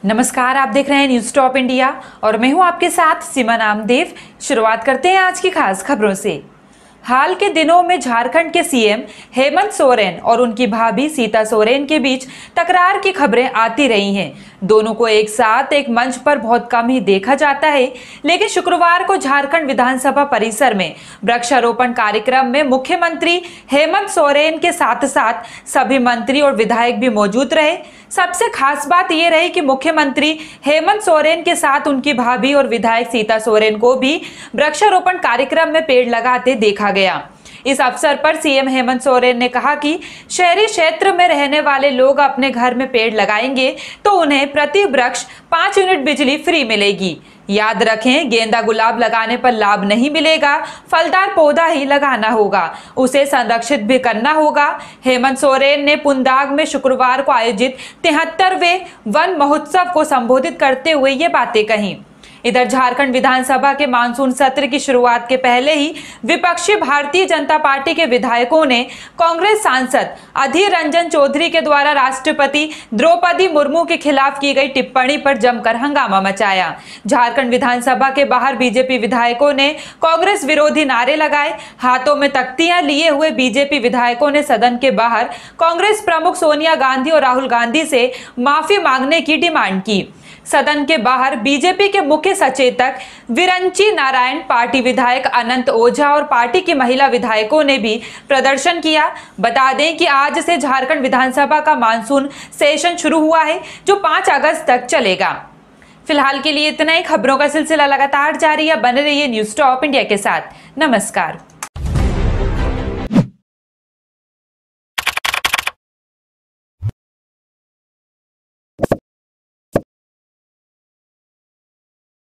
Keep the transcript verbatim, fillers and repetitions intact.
नमस्कार, आप देख रहे हैं न्यूज टॉप इंडिया और मैं हूं आपके साथ सीमा नामदेव। शुरुआत करते हैं आज की खास खबरों से। हाल के दिनों में झारखंड के सीएम हेमंत सोरेन और उनकी भाभी सीता सोरेन के बीच तकरार की खबरें आती रही हैं। दोनों को एक साथ एक मंच पर बहुत कम ही देखा जाता है, लेकिन शुक्रवार को झारखंड विधानसभा परिसर में वृक्षारोपण कार्यक्रम में मुख्यमंत्री हेमंत सोरेन के साथ साथ सभी मंत्री और विधायक भी मौजूद रहे। सबसे खास बात यह रही कि मुख्यमंत्री हेमंत सोरेन के साथ उनकी भाभी और विधायक सीता सोरेन को भी वृक्षारोपण कार्यक्रम में पेड़ लगाते देखा गया। इस अवसर पर सीएम हेमंत सोरेन ने कहा कि शहरी क्षेत्र में रहने वाले लोग अपने घर में पेड़ लगाएंगे तो उन्हें प्रति वृक्ष पाँच यूनिट बिजली फ्री मिलेगी। याद रखें, गेंदा गुलाब लगाने पर लाभ नहीं मिलेगा, फलदार पौधा ही लगाना होगा, उसे संरक्षित भी करना होगा। हेमंत सोरेन ने पुंदाग में शुक्रवार को आयोजित तिहत्तरवें वन महोत्सव को संबोधित करते हुए ये बातें कही। इधर झारखंड विधानसभा के मानसून सत्र की शुरुआत के पहले ही विपक्षी भारतीय जनता पार्टी के विधायकों ने कांग्रेस सांसद अधीर रंजन चौधरी के द्वारा राष्ट्रपति द्रौपदी मुर्मू के खिलाफ की गई टिप्पणी पर जमकर हंगामा मचाया। झारखंड विधानसभा के बाहर बीजेपी विधायकों ने कांग्रेस विरोधी नारे लगाए। हाथों में तख्तियां लिए हुए बीजेपी विधायकों ने सदन के बाहर कांग्रेस प्रमुख सोनिया गांधी और राहुल गांधी से माफी मांगने की डिमांड की। सदन के बाहर बीजेपी के मुख्य सचेतक विरंची नारायण, पार्टी विधायक अनंत ओझा और पार्टी की महिला विधायकों ने भी प्रदर्शन किया। बता दें कि आज से झारखंड विधानसभा का मानसून सेशन शुरू हुआ है, जो पाँच अगस्त तक चलेगा। फिलहाल के लिए इतना ही। खबरों का सिलसिला लगातार जारी है, बने रहिए न्यूज टॉप इंडिया के साथ। नमस्कार।